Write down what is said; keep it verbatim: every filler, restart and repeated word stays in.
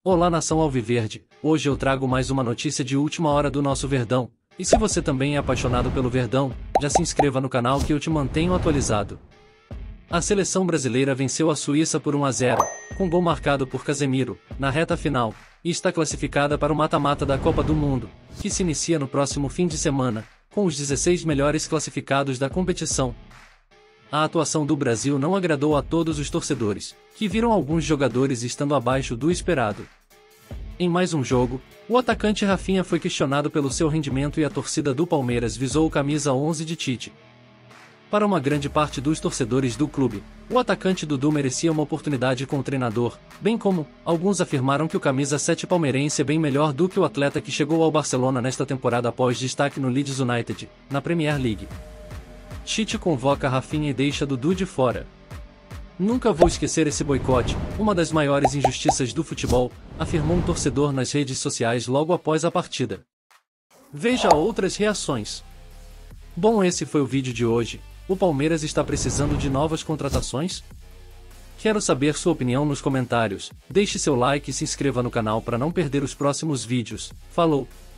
Olá nação alviverde, hoje eu trago mais uma notícia de última hora do nosso Verdão, e se você também é apaixonado pelo Verdão, já se inscreva no canal que eu te mantenho atualizado. A seleção brasileira venceu a Suíça por um a zero, com gol marcado por Casemiro, na reta final, e está classificada para o mata-mata da Copa do Mundo, que se inicia no próximo fim de semana, com os dezesseis melhores classificados da competição. A atuação do Brasil não agradou a todos os torcedores, que viram alguns jogadores estando abaixo do esperado. Em mais um jogo, o atacante Rafinha foi questionado pelo seu rendimento e a torcida do Palmeiras visou o camisa onze de Tite. Para uma grande parte dos torcedores do clube, o atacante Dudu merecia uma oportunidade com o treinador, bem como, alguns afirmaram que o camisa sete palmeirense é bem melhor do que o atleta que chegou ao Barcelona nesta temporada após destaque no Leeds United, na Premier League. Tite convoca Rafinha e deixa Dudu de fora. Nunca vou esquecer esse boicote, uma das maiores injustiças do futebol, afirmou um torcedor nas redes sociais logo após a partida. Veja outras reações. Bom, esse foi o vídeo de hoje. O Palmeiras está precisando de novas contratações? Quero saber sua opinião nos comentários. Deixe seu like e se inscreva no canal para não perder os próximos vídeos. Falou!